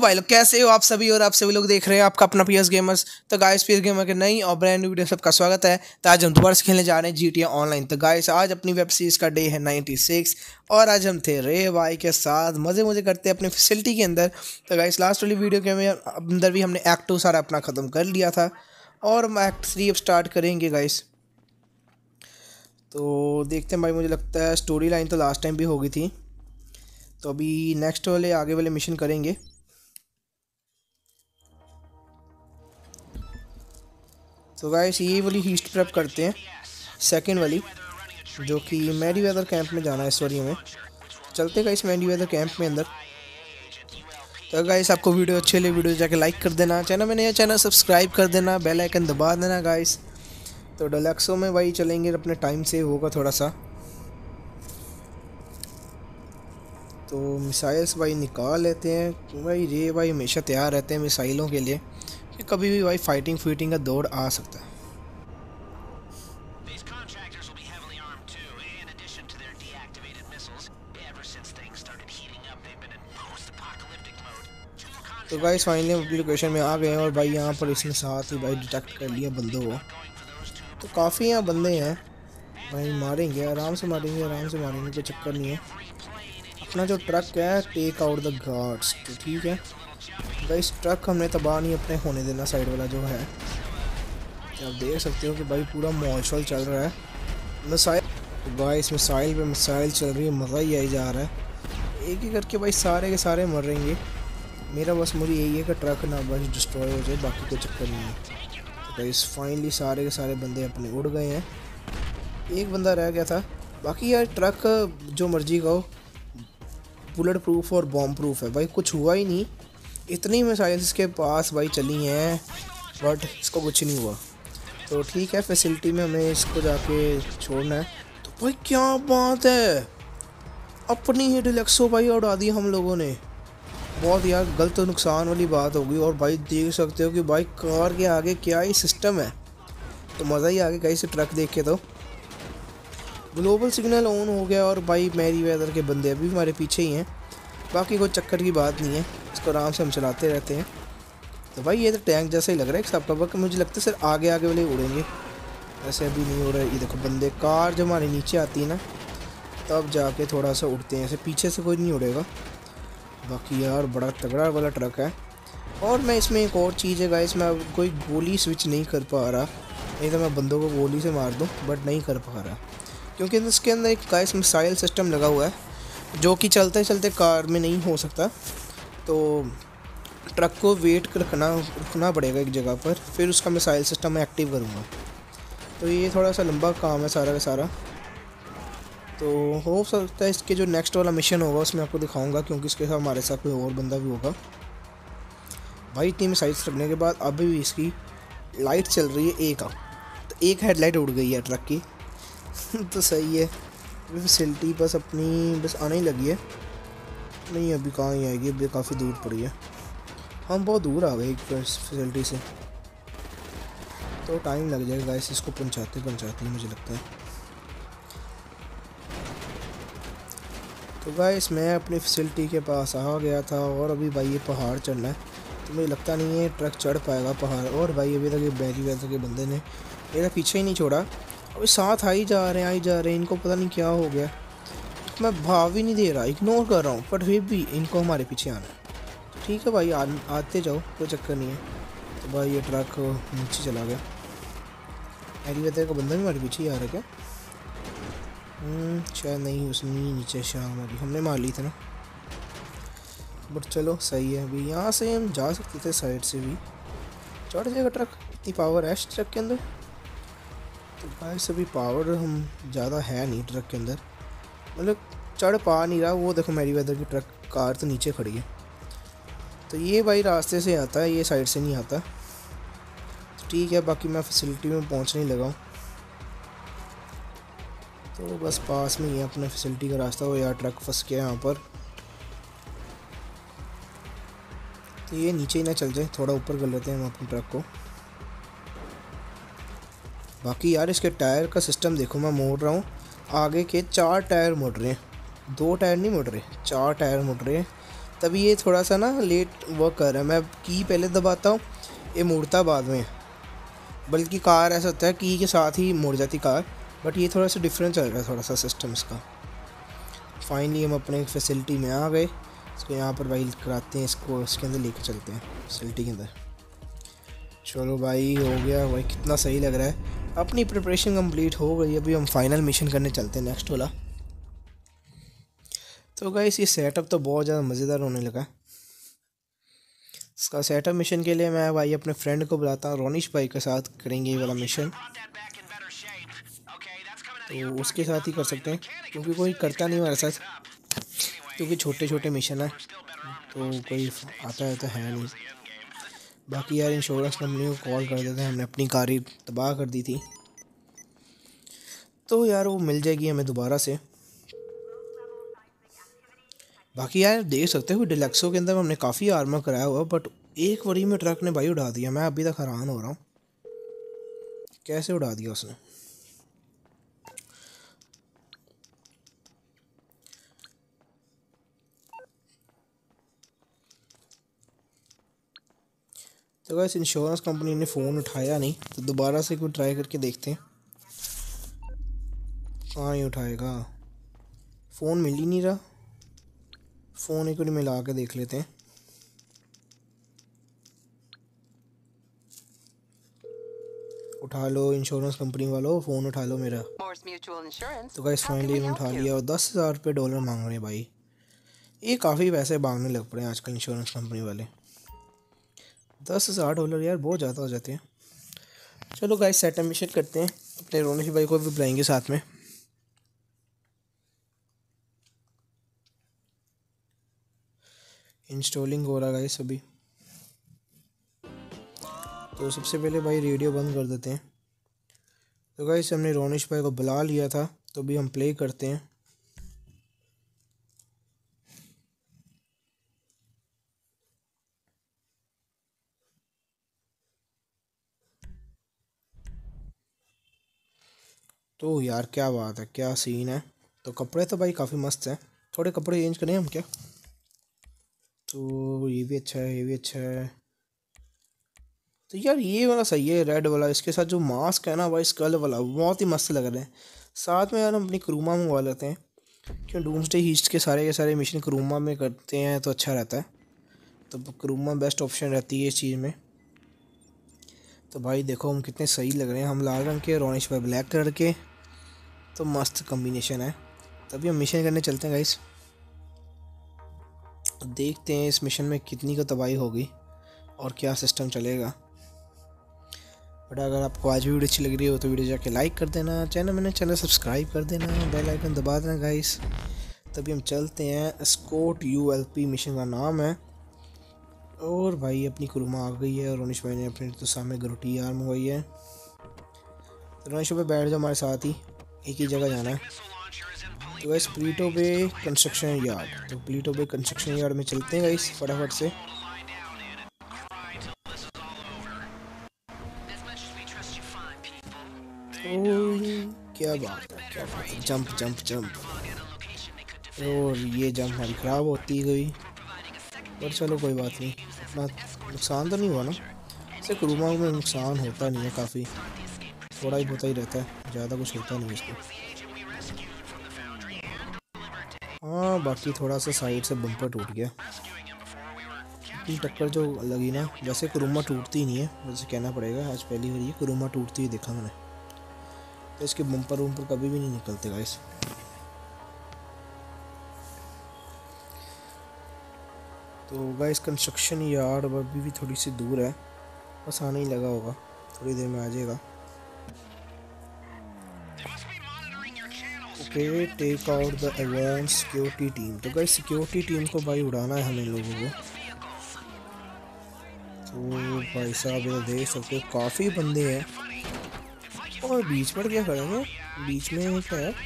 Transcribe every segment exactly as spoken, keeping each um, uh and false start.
भाई लोग कैसे हो आप सभी और आप सभी लोग देख रहे हैं आपका अपना पीएस गेमर्स। तो गाइस पीएस गेमर के नई और ब्रांड न्यू वीडियो सबका स्वागत है। तो आज हम दोबारा से खेलने जा रहे हैं जीटीए ऑनलाइन। तो गाइस आज अपनी वेब सीरीज का डे है छियानवे और आज हम थे रे भाई के साथ मज़े मज़े करते हैं अपनी फैसिलिटी के अंदर। तो गाइस लास्ट वाली वीडियो के अंदर भी हमने एक्ट टू सारा अपना ख़त्म कर लिया था और हम एक्ट थ्री अब स्टार्ट करेंगे गाइस। तो देखते हैं भाई, मुझे लगता है स्टोरी लाइन तो लास्ट टाइम भी हो गई थी, तो अभी नेक्स्ट वाले आगे वाले मिशन करेंगे। तो गाइस ये वाली हीस्ट प्रेप करते हैं, सेकंड वाली, जो कि मैरीवेदर कैंप में जाना है। सॉरी में चलते गाइस मैरीवेदर कैंप में अंदर। तो गाइस आपको वीडियो अच्छे लगे वीडियो जाके लाइक कर देना, चैनल में नया चैनल सब्सक्राइब कर देना, बेल आइकन दबा देना गाइस। तो डेलक्सो में भाई चलेंगे अपने टाइम से होगा थोड़ा सा। तो मिसाइल्स भाई निकाल लेते हैं भाई। ये भाई हमेशा तैयार रहते हैं मिसाइलों के लिए कि कभी भी भाई फाइटिंग फीटिंग का दौर आ सकता है। तो गाइस फाइनली हम अपनी लोकेशन में आ गए हैं और भाई यहाँ पर इसने साथ ही भाई डिटेक्ट कर लिया बंदों को। तो काफ़ी यहाँ बंदे हैं भाई, मारेंगे आराम से मारेंगे आराम से मारेंगे, कोई चक्कर नहीं है। अपना जो ट्रक है टेक आउट द गार्ड्स, तो ठीक है गाइस। ट्रक हमने तबाह नहीं अपने होने देना, साइड वाला जो है। तो आप देख सकते हो कि भाई पूरा मॉल चल रहा है। मिसाइल तो गाइस मिसाइल पे मिसाइल चल रही है, मज़ा ही आई जा रहा है। एक ही करके भाई सारे के सारे मर रहेंगे। मेरा बस मुझे यही है कि ट्रक ना बस डिस्ट्रॉय हो जाए, बाकी कोई चक्कर नहीं है। तो गाइस फाइनली सारे के सारे बंदे अपने उड़ गए हैं, एक बंदा रह गया था। बाकी यार ट्रक जो मर्जी का हो, बुलेट प्रूफ और बॉम्ब प्रूफ है भाई, कुछ हुआ ही नहीं। इतनी मिसाइल्स इसके पास भाई चली हैं बट इसको कुछ नहीं हुआ। तो ठीक है, फैसिलिटी में हमें इसको जाके छोड़ना है। तो भाई क्या बात है, अपनी ही डेलक्सो भाई उड़ा दी हम लोगों ने। बहुत यार गलत नुकसान वाली बात होगी। और भाई देख सकते हो कि भाई कार के आगे क्या ही सिस्टम है। तो मज़ा ही आ गया गाइस ट्रक देख के। तो ग्लोबल सिग्नल ऑन हो गया और भाई मैरीवेदर के बंदे अभी हमारे पीछे ही हैं। बाकी कोई चक्कर की बात नहीं है, इसको आराम से हम चलाते रहते हैं। तो भाई ये तो टैंक जैसा ही लग रहा है सबका, बक मुझे लगता है सर आगे आगे वाले उड़ेंगे, ऐसे अभी नहीं उड़ रहे। ये देखो बंदे, कार जब हमारे नीचे आती है ना तब जाके थोड़ा सा उड़ते हैं, ऐसे पीछे से कोई नहीं उड़ेगा। बाकी यार बड़ा तगड़ा वाला ट्रक है। और मैं इसमें एक और चीज़ है गाइस, मैं कोई गोली स्विच नहीं कर पा रहा, नहीं तो मैं बंदों को गोली से मार दूँ, बट नहीं कर पा रहा क्योंकि इसके अंदर एक गाइस मिसाइल सिस्टम लगा हुआ है जो कि चलते चलते कार में नहीं हो सकता। तो ट्रक को वेट रखना रखना पड़ेगा एक जगह पर, फिर उसका मिसाइल सिस्टम मैं एक्टिव करूँगा। तो ये थोड़ा सा लंबा काम है सारा का सारा। तो हो सकता है इसके जो नेक्स्ट वाला मिशन होगा उसमें आपको दिखाऊंगा, क्योंकि इसके साथ हमारे साथ कोई और बंदा भी होगा। भाई इतनी मिसाइल्स रखने के बाद अभी भी इसकी लाइट चल रही है एक, तो एक हेडलाइट उड़ गई है ट्रक की। तो सही है, फैसिलिटी बस अपनी बस आने ही लगी है। नहीं अभी कहाँ ही आएगी, अभी काफ़ी दूर पड़ी है, हम बहुत दूर आ गए एक फैसिलिटी से। तो टाइम लग जाएगा गाइस इसको पहुँचाते पहुँचाते मुझे लगता है। तो गाइस मैं अपनी फैसिलिटी के पास आ गया था और अभी भाई ये पहाड़ चढ़ना है, तो मुझे लगता नहीं है ट्रक चढ़ पाएगा पहाड़। और भाई अभी तक ये मैरीवेदर के बंदे ने मेरा पीछे ही नहीं छोड़ा, अभी साथ आ ही जा रहे हैं आ ही जा रहे हैं। इनको पता नहीं क्या हो गया, मैं भाव ही नहीं दे रहा, इग्नोर कर रहा हूँ, पर फिर भी इनको हमारे पीछे आना है। तो ठीक है भाई आ, आते जाओ, कोई चक्कर नहीं है। तो भाई ये ट्रक नीचे चला गया, मैरीवेदर का बंदा भी हमारे पीछे ही आ रहा है क्या? शायद नहीं, उसने नीचे शाम मारी, हमने मार ली थी ना, बट चलो सही है। अभी यहाँ से हम जा सकते थे, साइड से भी चढ़ जाएगा ट्रक, इतनी पावर है ट्रक के अंदर। तो भाई सभी पावर हम ज़्यादा है नहीं ट्रक के अंदर, मतलब चढ़ पा नहीं रहा। वो देखो मैरीवेदर की ट्रक कार तो नीचे खड़ी है। तो ये भाई रास्ते से आता है, ये साइड से नहीं आता। तो ठीक है, बाकी मैं फैसिलिटी में पहुँचने लगा हूँ, तो बस पास में ही है अपने फैसिलिटी का रास्ता। हो यार ट्रक फंस गया यहाँ पर, तो ये नीचे ही ना चल जाए, थोड़ा ऊपर कर लेते हैं हम अपने ट्रक को। बाकी यार इसके टायर का सिस्टम देखो, मैं मोड़ रहा हूँ, आगे के चार टायर मुड़ रहे हैं, दो टायर नहीं मुड़ रहे, चार टायर मुड़ रहे हैं। तभी ये थोड़ा सा ना लेट वर्क कर रहा है। मैं की पहले दबाता हूँ, ये मुड़ता बाद में, बल्कि कार ऐसा होता है की के साथ ही मुड़ जाती कार, बट ये थोड़ा सा डिफरेंस चल रहा है थोड़ा सा सिस्टम इसका। फाइनली हम अपने फैसिलिटी में आ गए। इसको यहाँ पर भाई कराते हैं, इसको इसके अंदर लेके चलते हैं फैसिलिटी के अंदर। चलो भाई हो गया भाई, कितना सही लग रहा है। अपनी प्रिपरेशन कंप्लीट हो गई, अभी हम फाइनल मिशन करने चलते हैं नेक्स्ट वाला। तो गाइस ये सेटअप तो बहुत ज़्यादा मज़ेदार होने लगा। इसका सेटअप मिशन के लिए मैं भाई अपने फ्रेंड को बुलाता हूँ, रोनिश भाई के साथ करेंगे ये वाला मिशन। तो उसके साथ ही कर सकते हैं क्योंकि कोई करता नहीं हमारे साथ, क्योंकि छोटे छोटे मिशन है तो कोई आता है तो है नहीं। बाकी यार इंश्योरेंस कंपनी को कॉल कर देते हैं, हमने अपनी कार ही तबाह कर दी थी, तो यार वो मिल जाएगी हमें दोबारा से। बाकी यार देख सकते हो डिलक्सो के अंदर हमने काफ़ी आर्मर कराया हुआ, बट एक वरी में ट्रक ने भाई उड़ा दिया। मैं अभी तक हैरान हो रहा हूँ कैसे उड़ा दिया उसने। तो वैसे इंश्योरेंस कंपनी ने फ़ोन उठाया नहीं, तो दोबारा से कोई ट्राई करके देखते हैं। कहाँ ही उठाएगा, फ़ोन मिल ही नहीं रहा। फ़ोन एक बार मिला के देख लेते हैं। उठा लो इंश्योरेंस कंपनी वालों, फ़ोन उठा लो मेरा। तो गाइस फाइनली उठा लिया और दस हज़ार रुपये डॉलर मांग रहे हैं भाई। ये काफ़ी पैसे मांगने लग पड़े हैं आजकल इंश्योरेंस कंपनी वाले। दस हज़ार डॉलर यार बहुत ज़्यादा हो जाते हैं। चलो गाइस सेटअप मिशन करते हैं, अपने रोनिश भाई को भी बुलाएंगे साथ में। इंस्टॉलिंग हो रहा गाइस अभी। तो सबसे पहले भाई रेडियो बंद कर देते हैं। तो गाइस हमने रोनिश भाई को बुला लिया था, तो अभी हम प्ले करते हैं। तो यार क्या बात है, क्या सीन है। तो कपड़े तो भाई काफ़ी मस्त हैं, थोड़े कपड़े चेंज करें हम क्या। तो ये भी अच्छा है, ये भी अच्छा है। तो यार ये वाला सही है रेड वाला, इसके साथ जो मास्क है ना भाई स्कल वाला, बहुत ही मस्त लग रहा है। साथ में यार हम अपनी क्रूमा मंगवा लेते हैं, क्यों डूम्सडे हीस्ट के सारे के सारे मिशन क्रूमा में करते हैं तो अच्छा रहता है। तो क्रूमा बेस्ट ऑप्शन रहती है इस चीज़ में। तो भाई देखो हम कितने सही लग रहे हैं, हम लाल रंग के, रोनिश भाई ब्लैक कलर के, तो मस्त कम्बिनेशन है। तभी हम मिशन करने चलते हैं गाइस। देखते हैं इस मिशन में कितनी को तबाही होगी और क्या सिस्टम चलेगा। बट अगर आपको आज भी वीडियो अच्छी लग रही हो तो वीडियो जाके लाइक कर देना, चैनल मैंने चैनल सब्सक्राइब कर देना, बेल आइकन दबा देना गाइस। तभी हम चलते हैं। Scott U L P mission का नाम है। और भाई अपनी क्रूमा आ गई है और रोनिश भाई ने अपने तो सामने ग्रोटी यार मंगवाई है। तो रोनिश भाई बैठ जाओ हमारे साथ ही, एक ही जगह जाना है। तो guys Paleto Bay construction yard, तो प्लीटो बे कंस्ट्रक्शन यार्ड में चलते हैं गाइस फटाफट से। क्या बात है, क्या बात है, जंप जंप जंप। और ये जंप हमारी ख़राब होती गई, पर चलो कोई बात नहीं, इतना नुकसान तो नहीं हुआ ना। इससे क्रूमा में नुकसान होता नहीं है, काफ़ी थोड़ा ही होता ही रहता है, ज़्यादा कुछ होता नहीं इसको। हाँ बाकी थोड़ा सा साइड से बम्पर टूट गया, इतनी टक्कर जो लगी ना। वैसे क्रूमा टूटती नहीं है, वैसे कहना पड़ेगा, आज पहली बार ये क्रूमा टूटती हुई देखा मैंने। तो इसके बम्पर वम्पर कभी भी नहीं निकलते गाइस। तो गाइस कंस्ट्रक्शन यार्ड अभी भी थोड़ी सी दूर है, बस आने ही लगा होगा, थोड़ी देर में आ जाएगा। Okay take out the advance security team. तो गाइस सिक्योरिटी टीम को भाई उड़ाना है हमें लोगों को। तो भाई साहब ये देख सकते हो काफ़ी बंदे हैं, और बीच पर क्या खड़ा है, बीच में क्या है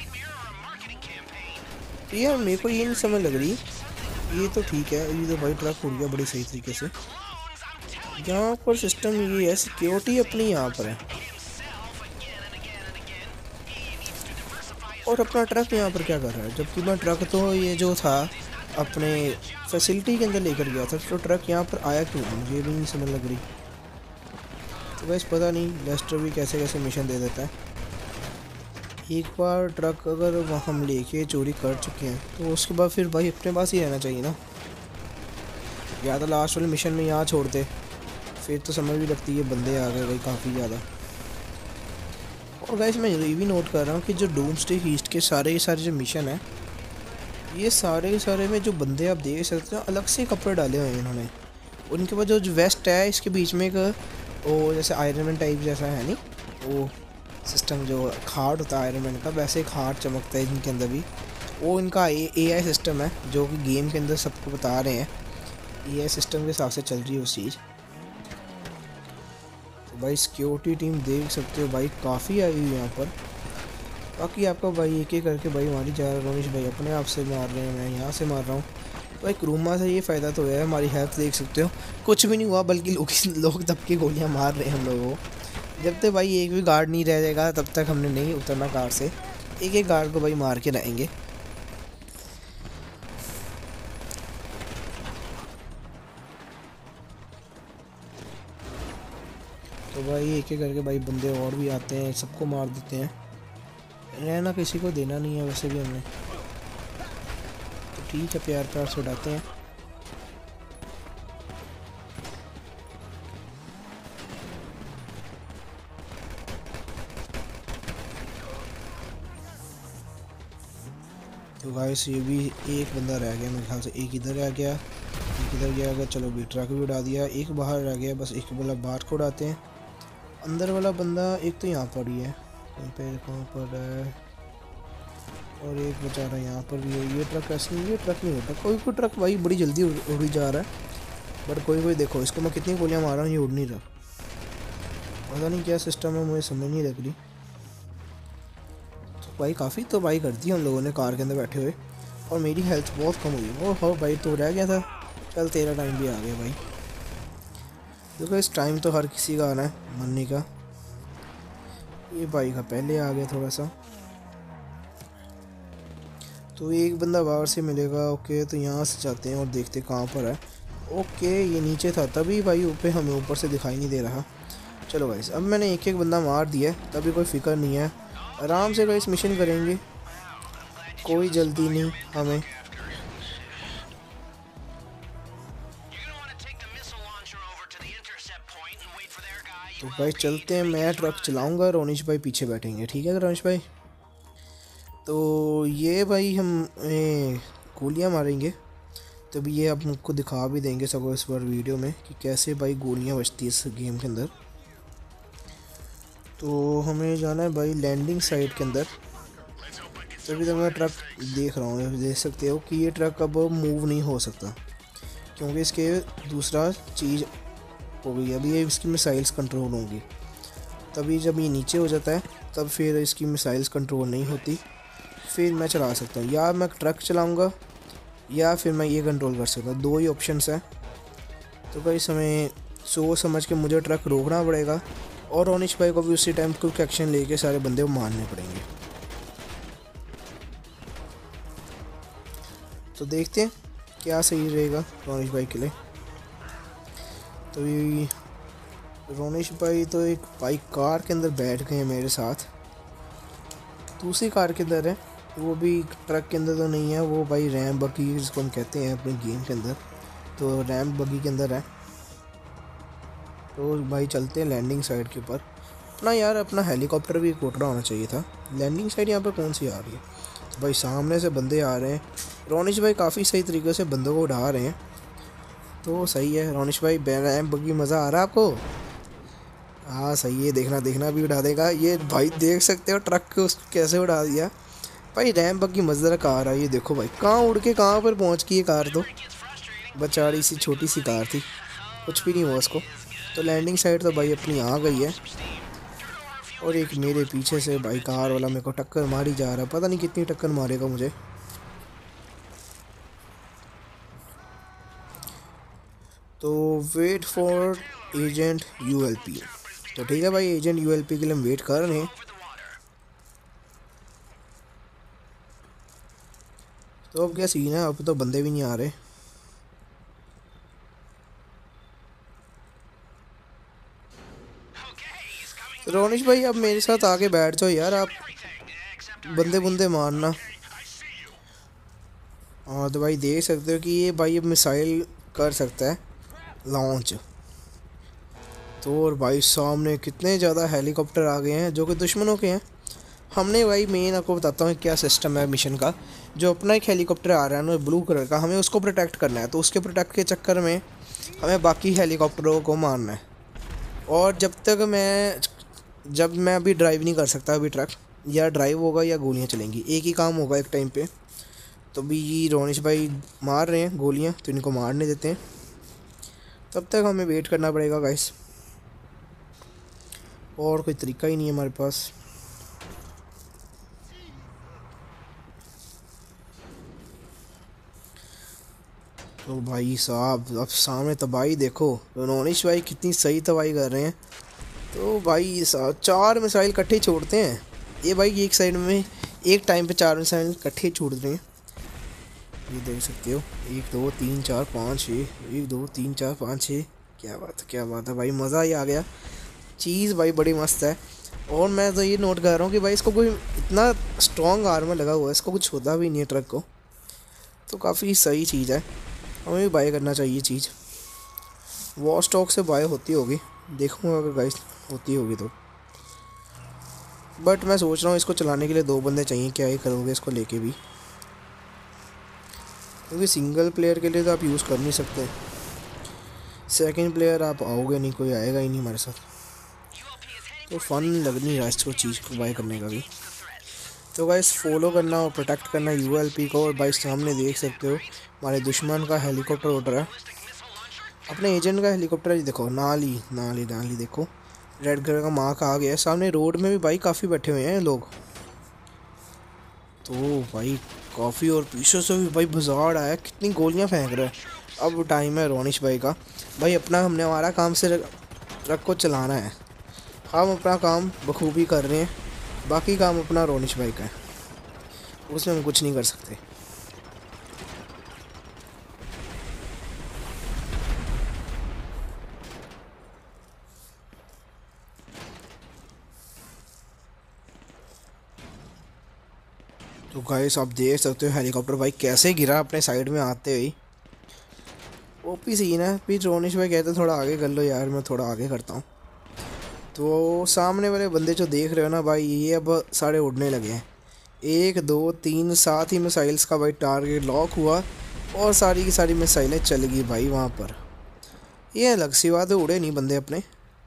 यार, मेरे को ये नहीं समझ लग रही। ये तो ठीक है, ये तो भाई ट्रक उड़ गया बड़ी सही तरीके से। यहाँ पर सिस्टम ये है, सिक्योरिटी अपनी यहाँ पर है और अपना ट्रक यहाँ पर क्या कर रहा है, जबकि मैं ट्रक तो ये जो था अपने फैसिलिटी के अंदर लेकर गया था, तो ट्रक यहाँ पर आया क्यों, मुझे भी नहीं समझ लग रही। तो बस पता नहीं लेस्टर भी कैसे कैसे मिशन दे देता है। एक बार ट्रक अगर हम लेके चोरी कर चुके हैं तो उसके बाद फिर भाई अपने पास ही रहना चाहिए ना, या तो लास्ट वाले मिशन में यहाँ छोड़ दे, फिर तो समझ भी लगती है बंदे आ गए भाई काफ़ी ज़्यादा। और गाइस मैं ये भी नोट कर रहा हूँ कि जो डूम्सडे ईस्ट के सारे के सारे जो मिशन है, ये सारे के सारे में जो बंदे आप देख सकते हो अलग से कपड़े डाले हुए हैं इन्होंने। उनके पास जो वेस्ट है इसके बीच में एक वो जैसे आयरन मैन टाइप जैसा है नहीं, वो सिस्टम जो खाट होता है आयरन मैन का, वैसे एक हार्ट चमकता है इनके अंदर भी। वो इनका ए आई सिस्टम है जो कि गेम के अंदर सबको बता रहे हैं, ए आई सिस्टम के हिसाब से चल रही है उस चीज़। तो भाई सिक्योरिटी टीम देख सकते हो भाई काफ़ी आई हुई यहाँ पर। बाकी आपका भाई एक एक करके भाई मारी जा रहा है। रोनिश भाई अपने आप से मार रहे हैं, मैं यहाँ से मार रहा हूँ। भाई क्रूमा से ये फ़ायदा तो है, हमारी हेल्थ देख सकते हो कुछ भी नहीं हुआ, बल्कि लोग लोग दब के गोलियाँ मार रहे हैं हम लोगों को। जब तक भाई एक भी गार्ड नहीं रह जाएगा तब तक हमने नहीं उतरना कार से, एक एक गार्ड को भाई मार के रहेंगे। तो भाई एक एक करके भाई बंदे और भी आते हैं, सबको मार देते हैं, रहना किसी को देना नहीं है वैसे भी हमने। तो ठीक है प्यार प्यार से उड़ाते हैं। तो गाइस ये भी एक बंदा रह गया मेरे ख्याल से, एक इधर रह गया, एक इधर गया अगर, चलो भी ट्रक भी उड़ा दिया, एक बाहर रह गया, बस एक वाला बाहर को उड़ाते हैं। अंदर वाला बंदा एक तो यहाँ पर ही है, कहीं पे कहाँ पर है, और एक बेचारा यहाँ पर भी है। ये ट्रक ऐसे नहीं, ये ट्रक नहीं होता, कोई कोई ट्रक भाई बड़ी जल्दी उड़ी जा रहा है, बट कोई कोई देखो इसको मैं कितनी गोलियाँ मार रहा हूँ ये उड़ नहीं रहा, पता नहीं क्या सिस्टम है, मुझे समझ नहीं लग रही। भाई काफ़ी तो भाई कर दी हम लोगों ने कार के अंदर बैठे हुए, और मेरी हेल्थ बहुत कम हुई। वो हो भाई तो रह गया था, चल तेरा टाइम भी आ गया भाई। देखो इस टाइम तो हर किसी का आना है मरने का, ये भाई का पहले आ गया थोड़ा सा। तो एक बंदा बाहर से मिलेगा, ओके तो यहाँ से जाते हैं और देखते कहाँ पर है। ओके ये नीचे था तभी भाई ऊपर हमें ऊपर से दिखाई नहीं दे रहा। चलो भाई अब मैंने एक एक बंदा मार दिया है, तभी कोई फिक्र नहीं है, आराम से गाइस मिशन करेंगे, कोई जल्दी नहीं हमें। तो भाई चलते हैं, मैं ट्रक चलाऊंगा, रोनिश भाई पीछे बैठेंगे, ठीक है रोनिश भाई। तो ये भाई हम गोलियां मारेंगे, तभी ये आप मुझको दिखा भी देंगे सबको इस बार वीडियो में कि कैसे भाई गोलियां बचती है इस गेम के अंदर। तो हमें जाना है भाई लैंडिंग साइट के अंदर। तभी तो मैं ट्रक देख रहा हूँ, देख सकते हो कि ये ट्रक अब मूव नहीं हो सकता क्योंकि इसके दूसरा चीज़ हो गई, अभी ये इसकी मिसाइल्स कंट्रोल होंगी, तभी जब ये नीचे हो जाता है तब फिर इसकी मिसाइल्स कंट्रोल नहीं होती, फिर मैं चला सकता हूँ, या मैं ट्रक चलाऊँगा या फिर मैं ये कंट्रोल कर सकता हूँ, दो ही ऑप्शंस हैं। तो भाई समय सोच समझ के मुझे ट्रक रोकना पड़ेगा, और रोनिश भाई को भी उसी टाइम क्विक एक्शन लेके सारे बंदे को मारने पड़ेंगे। तो देखते हैं क्या सही रहेगा रोनिश भाई के लिए। तो ये रोनिश भाई तो एक भाई कार के अंदर बैठ गए हैं मेरे साथ, दूसरी कार के अंदर है, वो भी ट्रक के अंदर तो नहीं है, वो भाई रैम बगी जिसको हम कहते हैं अपने गेम के अंदर, तो रैम बगी के अंदर है। तो भाई चलते हैं लैंडिंग साइट के ऊपर। अपना यार अपना हेलीकॉप्टर भी एक उड़ा होना चाहिए था। लैंडिंग साइट यहाँ पर कौन सी आ रही है? तो भाई सामने से बंदे आ रहे हैं, रोनिश भाई काफ़ी सही तरीके से बंदों को उड़ा रहे हैं, तो सही है रोनिश भाई। रैम बगी मज़ा आ रहा है आपको? हाँ सही है, देखना देखना भी उड़ा देगा ये भाई, देख सकते हो ट्रक को कैसे उड़ा दिया भाई। रैम बगी मज़ेदार कार है ये, देखो भाई कहाँ उड़ के कहाँ पर पहुँच गई ये कार, तो बचाड़ी सी छोटी सी कार थी, कुछ भी नहीं हुआ उसको। तो लैंडिंग साइड तो भाई अपनी आ गई है, और एक मेरे पीछे से भाई कार वाला मेरे को टक्कर मारी जा रहा है, पता नहीं कितनी टक्कर मारेगा मुझे। तो वेट फॉर एजेंट यूएलपी, तो ठीक है भाई एजेंट यूएलपी के लिए हम वेट कर रहे हैं। तो अब क्या सीन है, अब तो बंदे भी नहीं आ रहे। रोनिश भाई अब मेरे साथ आके बैठ जाओ यार, आप बंदे बुंदे मारना। हाँ तो भाई देख सकते हो कि ये भाई अब मिसाइल कर सकता है लॉन्च। तो और भाई सामने कितने ज़्यादा हेलीकॉप्टर आ गए हैं जो कि दुश्मनों के हैं। हमने भाई मेन आपको बताता हूँ क्या सिस्टम है मिशन का। जो अपना एक हेलीकॉप्टर आ रहा है ना ब्लू कलर का, हमें उसको प्रोटेक्ट करना है। तो उसके प्रोटेक्ट के चक्कर में हमें बाकी हेलीकॉप्टरों को मारना है। और जब तक मैं जब मैं अभी ड्राइव नहीं कर सकता, अभी ट्रक या ड्राइव होगा या गोलियाँ चलेंगी, एक ही काम होगा एक टाइम पे। तो भी रोनिश भाई मार रहे हैं गोलियाँ, तो इनको मारने देते हैं। तब तक हमें वेट करना पड़ेगा गाइस, और कोई तरीका ही नहीं है हमारे पास। तो भाई साहब अब सामने तबाही देखो, रोनिश भाई कितनी सही तबाही कर रहे हैं। तो भाई साहब चार मिसाइल इकट्ठे छोड़ते हैं ये भाई, एक साइड में एक टाइम पे चार मिसाइल इकट्ठे छोड़ रहे हैं। ये देख सकते हो, एक दो तीन चार पाँच छः, एक दो तीन चार पाँच छः। क्या बात है, क्या बात है भाई, मज़ा ही आ गया। चीज़ भाई बड़ी मस्त है। और मैं तो ये नोट कर रहा हूँ कि भाई इसको कोई इतना स्ट्रॉन्ग आर्मर लगा हुआ है, इसको कुछ होता भी नहीं है ट्रक को। तो काफ़ी सही चीज़ है, हमें भी बाय करना चाहिए चीज़। वॉर स्टॉक से बाय होती होगी, देखूँगा अगर गाइस होती होगी तो। बट मैं सोच रहा हूँ इसको चलाने के लिए दो बंदे चाहिए, क्या ही करोगे इसको लेके भी, क्योंकि सिंगल प्लेयर के लिए तो आप यूज़ कर नहीं सकते। सेकंड प्लेयर आप आओगे नहीं, कोई आएगा ही नहीं हमारे साथ, तो फ़न लग नहीं रहा इसको चीज़ को बाय करने का भी। तो गाइस फॉलो करना और प्रोटेक्ट करना यू एल पी को। और भाई सामने देख सकते हो हमारे दुश्मन का हेलीकॉप्टर उड़ रहा है, अपने एजेंट का हेलीकॉप्टर है। देखो नाली नाली नाली देखो, रेड कलर का मार्क आ गया है सामने। रोड में भी भाई काफ़ी बैठे हुए हैं लोग। तो भाई काफ़ी, और पीछे से भी भाई बाजार आया, कितनी गोलियां फेंक रहा है। अब टाइम है रोनिश भाई का। भाई अपना हमने हमारा काम से ट्रक को चलाना है, हम अपना काम बखूबी कर रहे हैं, बाकी काम अपना रोनिश भाई का है, उसमें हम कुछ नहीं कर सकते। तो गाइस आप देख सकते हो हेलीकॉप्टर भाई कैसे गिरा अपने साइड में आते हुए। ओपी सीन है। फिर रोनिश भाई कहते थोड़ा आगे कर लो यार, मैं थोड़ा आगे करता हूँ। तो सामने वाले बंदे जो देख रहे हो ना भाई, ये अब सारे उड़ने लगे हैं। एक दो तीन, सात ही मिसाइल्स का भाई टारगेट लॉक हुआ और सारी की सारी मिसाइलें चल गई भाई वहाँ पर। ये अलग सी बात है, उड़े नहीं बंदे अपने,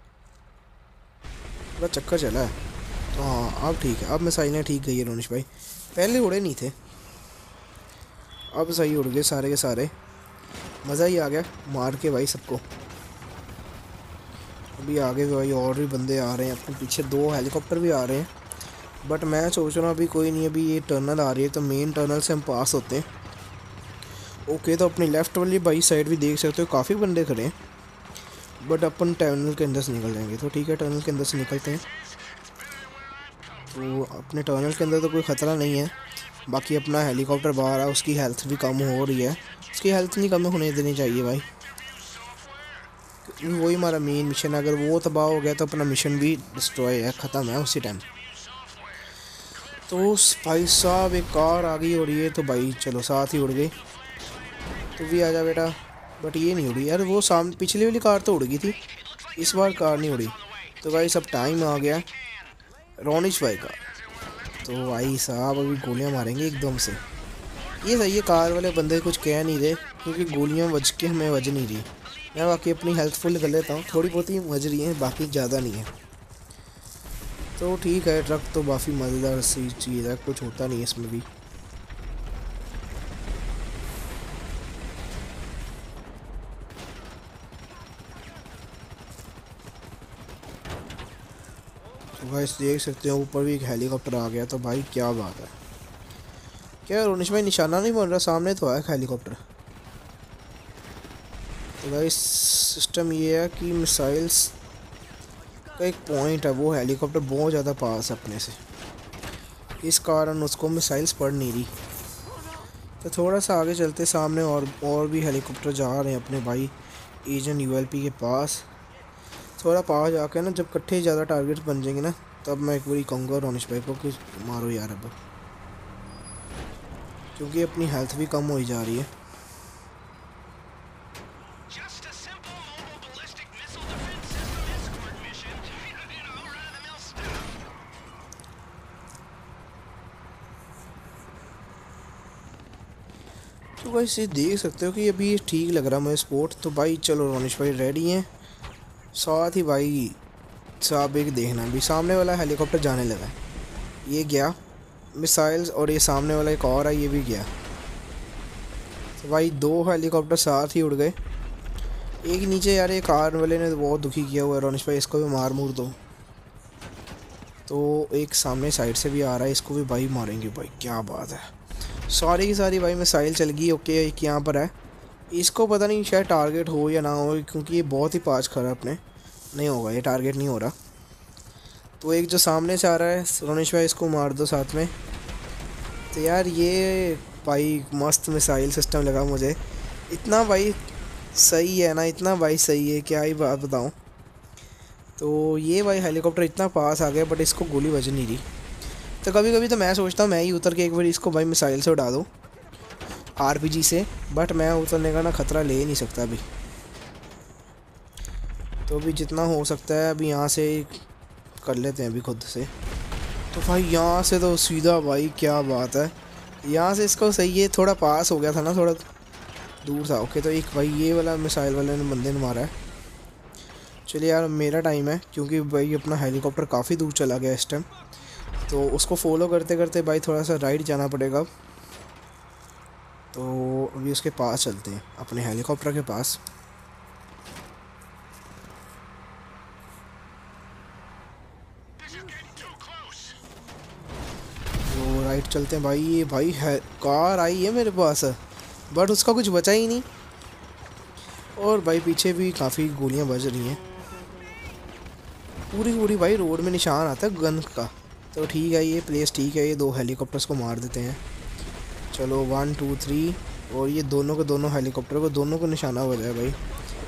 पूरा चक्कर चला है। तो हाँ अब ठीक है, अब मिसाइलें ठीक गई है रोनिश भाई, पहले उड़े नहीं थे, अब सही उड़ गए सारे के सारे। मज़ा ही आ गया मार के भाई सबको। अभी आगे भाई और भी बंदे आ रहे हैं, अपने पीछे दो हेलीकॉप्टर भी आ रहे हैं। बट मैं सोच रहा हूँ अभी कोई नहीं, अभी ये टनल आ रही है तो मेन टनल से हम पास होते हैं। ओके तो अपनी लेफ़्ट वाली बाई साइड भी देख सकते हो काफ़ी बंदे खड़े हैं, बट अपन टनल के अंदर से निकल जाएंगे। तो ठीक है टनल के अंदर से निकलते हैं। तो अपने टनल के अंदर तो कोई ख़तरा नहीं है। बाकी अपना हेलीकॉप्टर बाहर है, उसकी हेल्थ भी कम हो रही है, उसकी हेल्थ नहीं कम होने देनी चाहिए भाई, वही हमारा मेन मिशन है। अगर वो तबाह हो गया तो अपना मिशन भी डिस्ट्रॉय है, ख़त्म है उसी टाइम। तो भाई साहब एक कार आ गई और ये तो भाई चलो साथ ही उड़ गई। तो भी आ जा बेटा, बट ये नहीं उड़ी यार, वो सामने पिछली वाली कार तो उड़ गई थी, इस बार कार नहीं उड़ी। तो भाई सब टाइम आ गया रोनिश भाई का। तो भाई साहब अभी गोलियां मारेंगे एकदम से। ये सही है, कार वाले बंदे कुछ कह नहीं रहे क्योंकि गोलियां बज के हमें बज नहीं रही। मैं बाकी अपनी हेल्थ फुल कर लेता हूँ, थोड़ी बहुत ही बज रही हैं, बाकी ज़्यादा नहीं है। तो ठीक है, ट्रक तो काफ़ी मज़ेदार सी चीज़ है, कुछ होता नहीं है इसमें भी। तो भाई देख सकते हो ऊपर भी एक हेलीकॉप्टर आ गया। तो भाई क्या बात है, क्या रोनिश भाई निशाना नहीं बन रहा, सामने तो है हेलीकॉप्टर। तो भाई सिस्टम ये है कि मिसाइल्स का एक पॉइंट है, वो हेलीकॉप्टर बहुत ज़्यादा पास है अपने से, इस कारण उसको मिसाइल्स पड़ नहीं रही। तो थोड़ा सा आगे चलते सामने और और भी हेलीकॉप्टर जा रहे हैं अपने भाई एजेंट यूएलपी के पास। थोड़ा पास जाकर ना जब इकट्ठे ज़्यादा टारगेट बन जाएंगे ना तब मैं एक बारी कहूँगा रोनिश भाई को कि मारो यार अब, क्योंकि अपनी हेल्थ भी कम हो जा रही है। तो भाई इसे देख सकते हो कि अभी ठीक लग रहा है मुझे स्पोर्ट। तो भाई चलो रोनिश भाई रेडी हैं, साथ ही भाई साहब एक देखना भी सामने वाला हेलीकॉप्टर जाने लगा है, ये गया मिसाइल्स, और ये सामने वाला एक और है ये भी गया। तो भाई दो हेलीकॉप्टर साथ ही उड़ गए। एक नीचे यार ये कार वाले ने बहुत दुखी किया हुआ है रोनिश भाई, इसको भी मार मूर दो। तो एक सामने साइड से भी आ रहा है, इसको भी भाई मारेंगे भाई, क्या बात है। सारी की सारी भाई मिसाइल चल गई। ओके एक यहाँ पर है, इसको पता नहीं शायद टारगेट हो या ना हो, क्योंकि ये बहुत ही पास खड़ा है अपने, नहीं होगा ये टारगेट नहीं हो रहा। तो एक जो सामने से आ रहा है रोनिश भाई इसको मार दो साथ में। तो यार ये भाई मस्त मिसाइल सिस्टम लगा मुझे, इतना भाई सही है ना, इतना भाई सही है क्या ही बात बताऊँ। तो ये भाई हेलीकॉप्टर इतना पास आ गया बट इसको गोली बज नहीं रही। तो कभी कभी तो मैं सोचता हूँ मैं ही उतर के एक बार इसको भाई मिसाइल से उड़ा दूँ आरपीजी से, बट मैं उतरने का ना ख़तरा ले ही नहीं सकता अभी। तो अभी जितना हो सकता है अभी यहाँ से कर लेते हैं अभी खुद से। तो भाई यहाँ से तो सीधा भाई क्या बात है, यहाँ से इसको सही है, थोड़ा पास हो गया था ना, थोड़ा दूर था। ओके तो एक भाई ये वाला मिसाइल वाले ने बंदे ने मारा है। चलिए यार मेरा टाइम है, क्योंकि भाई अपना हेलीकॉप्टर काफ़ी दूर चला गया इस टाइम, तो उसको फॉलो करते करते भाई थोड़ा सा राइट जाना पड़ेगा। तो अभी उसके पास चलते हैं, अपने हेलीकॉप्टर के पास। तो राइट चलते हैं भाई। ये भाई है कार आई है मेरे पास, बट उसका कुछ बचा ही नहीं, और भाई पीछे भी काफ़ी गोलियां बज रही हैं, पूरी पूरी भाई रोड में निशान आता है गन का। तो ठीक है ये प्लेस ठीक है, ये दो हेलीकॉप्टर्स को मार देते हैं। चलो वन टू थ्री, और ये दोनों के दोनों हेलीकॉप्टर को दोनों को निशाना हो जाए भाई।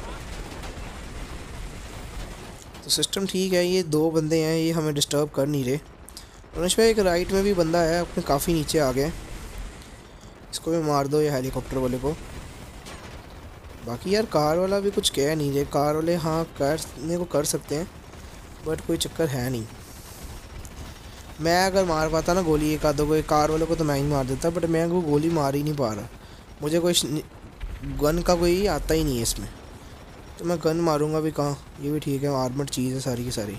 तो सिस्टम ठीक है, ये दो बंदे हैं ये हमें डिस्टर्ब कर नहीं रहे। उन्नीस भाई एक राइट में भी बंदा है अपने, काफ़ी नीचे आ गए, इसको भी मार दो ये हेलीकॉप्टर वाले को। बाकी यार कार वाला भी कुछ कह नहीं रहे, कार वाले हाँ करने को कर सकते हैं बट कोई चक्कर है नहीं। मैं अगर मार पाता ना गोली एक आधो को कार वाले को तो मैं ही मार देता, बट मैं वो गोली मार ही नहीं पा रहा, मुझे कोई गन का कोई आता ही नहीं है इसमें। तो मैं गन मारूंगा भी कहाँ, ये भी ठीक है आर्मर्ड चीज़ है सारी की सारी।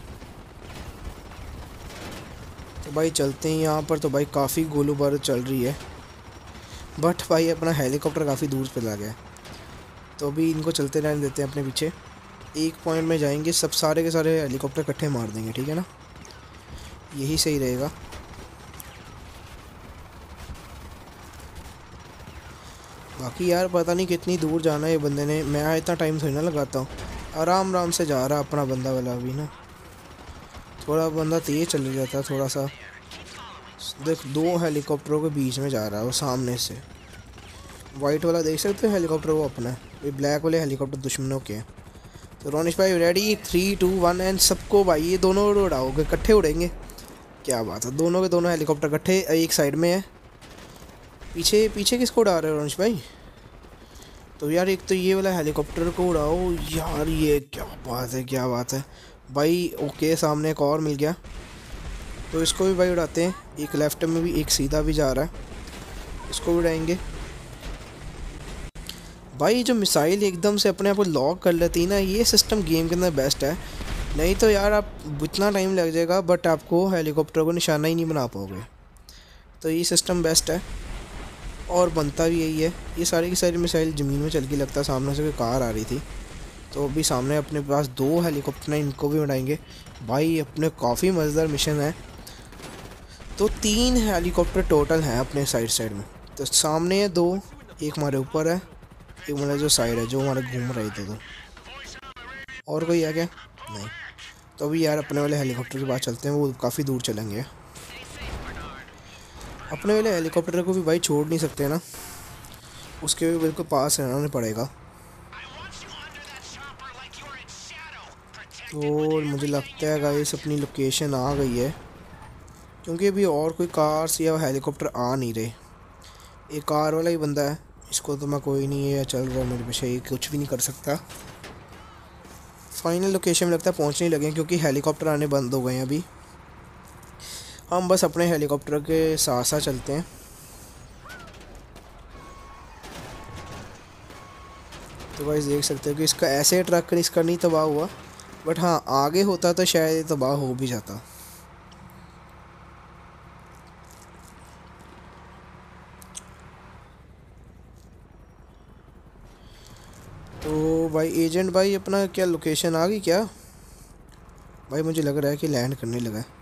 तो भाई चलते हैं यहाँ पर। तो भाई काफ़ी गोली बारूद चल रही है, बट भाई अपना हेलीकॉप्टर काफ़ी दूर पे लगा है। तो अभी इनको चलते रहने देते हैं अपने पीछे, एक पॉइंट में जाएंगे सब सारे के सारे हेलीकॉप्टर इकट्ठे मार देंगे, ठीक है ना, यही सही रहेगा। बाकी यार पता नहीं कितनी दूर जाना है ये बंदे ने, मैं इतना टाइम थोड़ी ना लगाता हूँ, आराम आराम से जा रहा अपना बंदा वाला भी ना, थोड़ा बंदा तेज़ चले जाता है थोड़ा सा। देख दो हेलीकॉप्टरों के बीच में जा रहा है वो सामने से, वाइट वाला देख सकते हो हेलीकॉप्टर वो अपना है, ये ब्लैक वाले हेलीकॉप्टर दुश्मनों के हैं। तो रोनिश भाई ready, three two one and सबको भाई ये दोनों उड़ाओगे, इकट्ठे उड़ेंगे, क्या बात है। दोनों के दोनों हेलीकॉप्टर इकट्ठे एक साइड में है, पीछे पीछे किसको उड़ा रहे हो रोनिश भाई। तो यार एक तो ये वाला हेलीकॉप्टर को उड़ाओ यार, ये क्या बात है क्या बात है भाई। ओके सामने एक और मिल गया, तो इसको भी भाई उड़ाते हैं, एक लेफ्ट में भी एक सीधा भी जा रहा है, इसको भी उड़ाएंगे भाई। जो मिसाइल एकदम से अपने आप को लॉक कर लेती है ना, ये सिस्टम गेम के अंदर बेस्ट है, नहीं तो यार आप इतना टाइम लग जाएगा बट आपको हेलीकॉप्टर को निशाना ही नहीं बना पाओगे। तो ये सिस्टम बेस्ट है और बनता भी यही है। ये सारी की सारी मिसाइल ज़मीन में चल के लगता, सामने से कोई कार आ रही थी, तो अभी सामने अपने पास दो हेलीकॉप्टर हैं, इनको भी उड़ाएंगे भाई। अपने काफ़ी मज़ेदार मिशन है। तो तीन हेलीकॉप्टर टोटल हैं अपने साइड साइड में, तो सामने है दो, एक हमारे ऊपर है, एक हमारा जो साइड है जो हमारे घूम रहे थे। तो और कोई है क्या? नहीं। तो अभी यार अपने वाले हेलीकॉप्टर के पास चलते हैं, वो काफ़ी दूर चलेंगे। अपने वाले हेलीकॉप्टर को भी भाई छोड़ नहीं सकते ना, उसके भी बिल्कुल पास रहना पड़ेगा। तो मुझे लगता है गाइस अपनी लोकेशन आ गई है, क्योंकि अभी और कोई कार्स या हेलीकॉप्टर आ नहीं रहे। एक कार वाला ही बंदा है, इसको तो मैं कोई नहीं है चल रहा मेरे पीछे, कुछ भी नहीं कर सकता। फाइनल लोकेशन में लगता है पहुंचने लगे, क्योंकि हेलीकॉप्टर आने बंद हो गए हैं अभी। हम बस अपने हेलीकॉप्टर के साथ साथ चलते हैं। तो गाइस देख सकते हो कि इसका ऐसे ट्रक इसका नहीं तबाह हुआ, बट हाँ आगे होता तो शायद ये तबाह हो भी जाता। तो भाई एजेंट भाई अपना क्या लोकेशन आ गई क्या? भाई मुझे लग रहा है कि लैंड करने लगा है।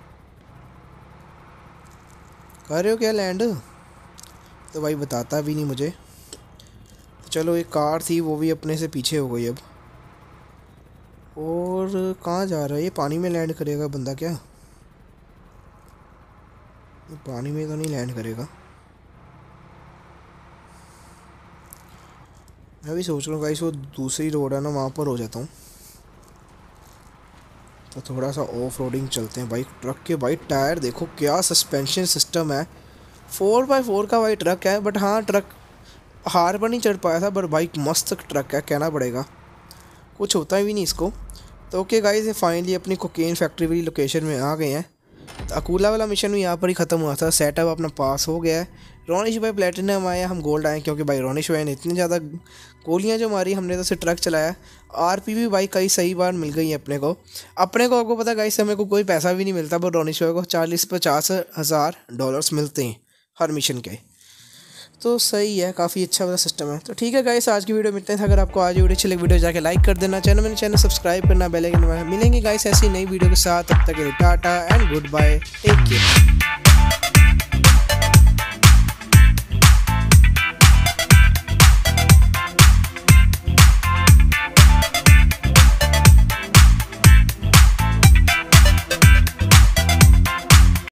कर रहे हो क्या लैंड? तो भाई बताता भी नहीं मुझे। तो चलो एक कार थी वो भी अपने से पीछे हो गई अब। और कहाँ जा रहा है ये? पानी में लैंड करेगा बंदा क्या? पानी में तो नहीं लैंड करेगा। मैं भी सोच रहा हूँ गाइस वो दूसरी रोड है ना, वहाँ पर हो जाता हूँ। तो थोड़ा सा ऑफ रोडिंग चलते हैं भाई। ट्रक के भाई टायर देखो क्या सस्पेंशन सिस्टम है। फोर बाई फोर का भाई ट्रक है, बट हाँ ट्रक हार पर नहीं चढ़ पाया था, बट भाई मस्त ट्रक है कहना पड़ेगा, कुछ होता भी नहीं इसको। तो ओके गाइस ये फाइनली अपनी कोकेन फैक्ट्री वाली लोकेशन में आ गए हैं। तो अकूला वाला मिशन भी यहाँ पर ही ख़त्म हुआ था। सेटअप अपना पास हो गया है। रोनिश भाई प्लेटिनम आया, हम गोल्ड आए, क्योंकि भाई रोनिश भाई ने इतनी ज़्यादा गोलियाँ जो मारी हमने तो उसे ट्रक चलाया। आरपी भी भाई कई सही बार मिल गई है अपने को। अपने को आपको पता गाइस हमें को कोई पैसा भी नहीं मिलता, पर रोनिश भाई को चालीस पचास हज़ार डॉलर्स मिलते हैं हर मिशन के। तो सही है, काफ़ी अच्छा वाला सिस्टम है। तो ठीक है गाइस आज की वीडियो में इतना था। अगर आपको आज वीडियो अच्छी लगी वीडियो जाके लाइक कर देना, चैनल मेरे चैनल सब्सक्राइब करना, बेल आइकन दबाना। मिलेंगे गाइस ऐसी नई वीडियो के साथ, तब तक के लिए ta-ta and goodbye, take care.